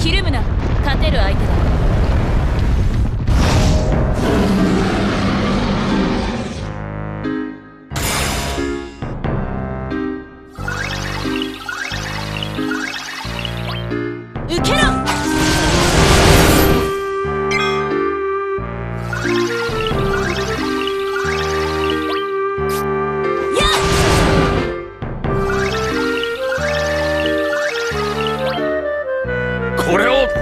ひるむな。勝てる相手だ。受けろ。 これを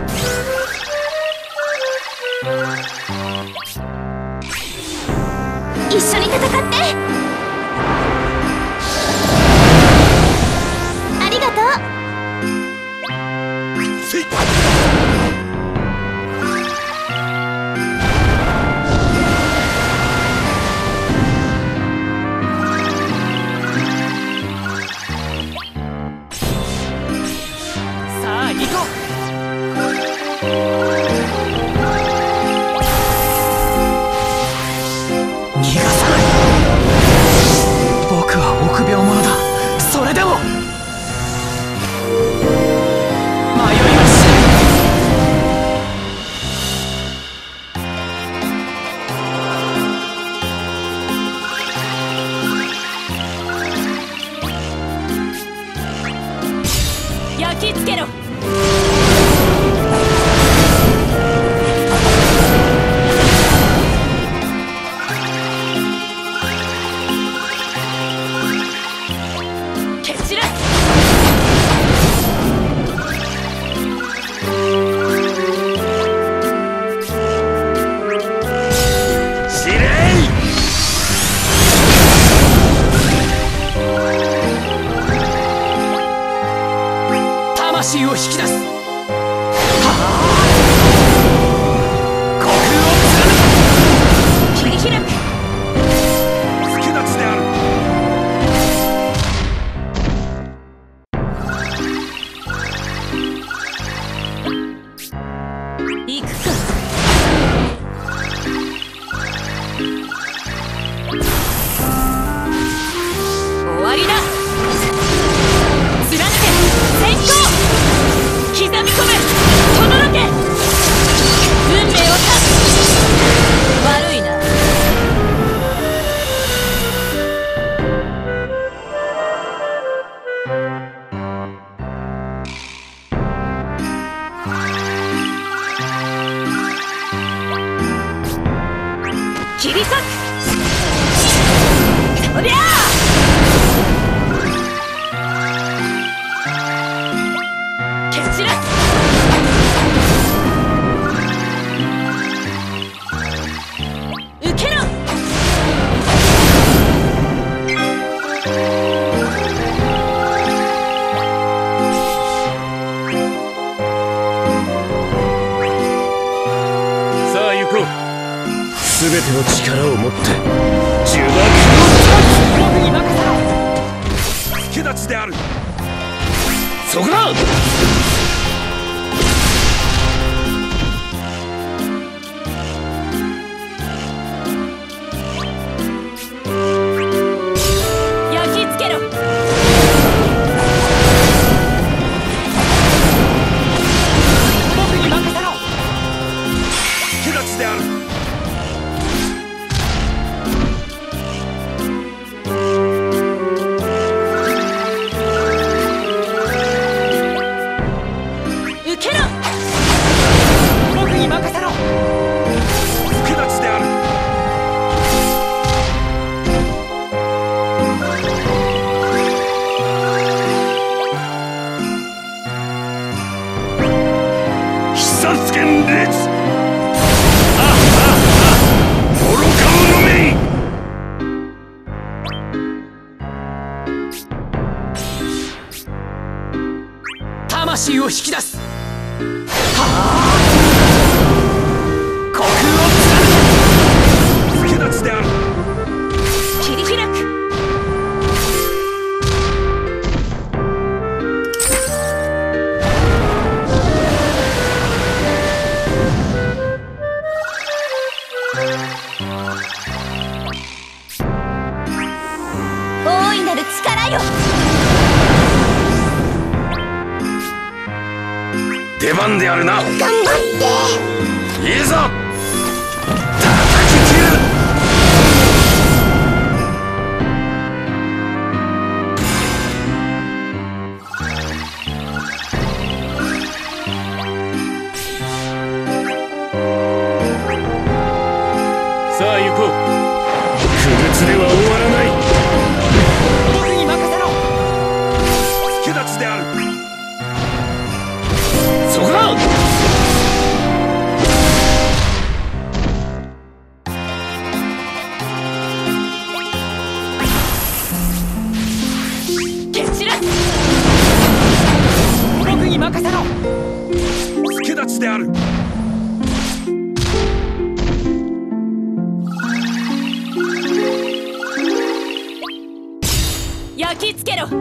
一緒に戦って。ありがとう。 せいさあ行こう。逃がさない。僕は臆病者だ。それでも迷いはしない。焼き付けろ。魂を引き出す。虚空を貫く。切り開く。助立ちである。行くか。終わりだ。貫け。先行。刻み込め。とどろけ。運命を断つ。悪いな。切り裂く。おりゃあ。 すべての力を持って呪縛を僕に任せろ。助立ちである。そこだ。 焼き付けろ。 僕に任せろ。助立ちである。魂を引き出す。はあ。虚空を貫け。助立ちである。 切り開く。大いなる力よ。 出番であるな。 頑張っていいぞ、叩き切る。さあ行こう。不物では終わらない。 僕に任せろ。 助立ちである。そこだ。 蹴散らす。僕に任せろ。 助立ちである。 焼き付けろ。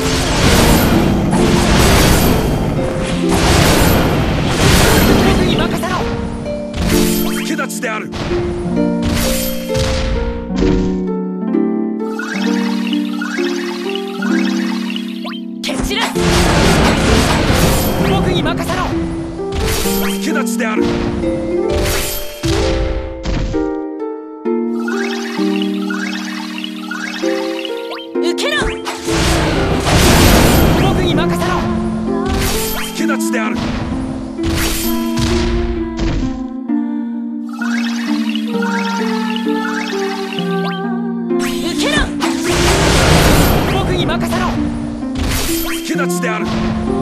僕に任せろ。 助立ちである。 蹴散らす。僕に任せろ。 助立ちである。 受けろ。僕に任せろ。 助立ちである。 受けろ。僕に任せろ。 助立ちである。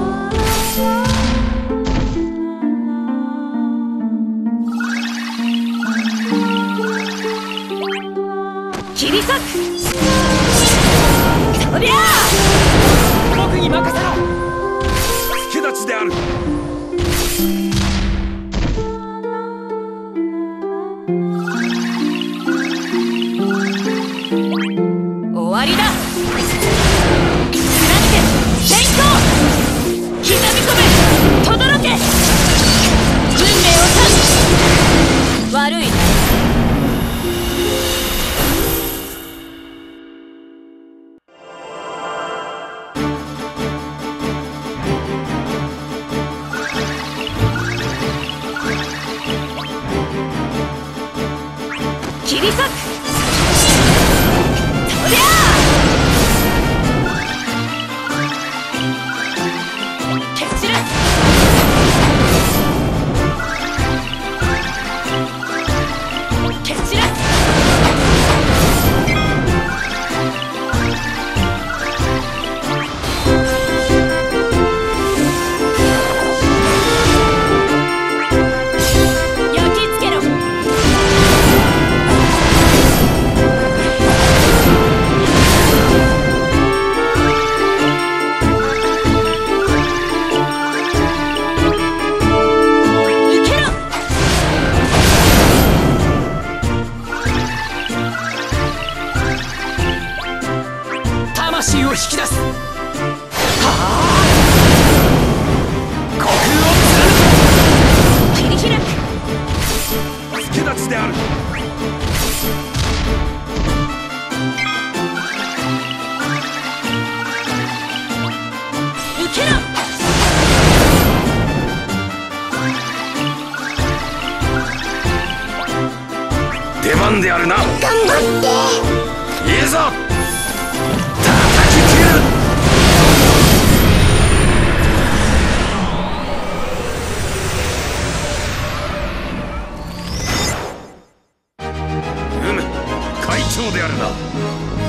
切り裂く。そりゃあ僕に任せろ。 助立ちである。 終わりだ。貫け先行。刻み込め轟け。運命を断つ。悪い。切り裂く。そりゃあ蹴散らす。蹴散らす。焼き付けろ。魂を引き出す。はあ、虚空を貫く。切り開く。 助立ちである。 受けろ。 出番であるな。 頑張っていいぞ、叩き切る。会長であるな。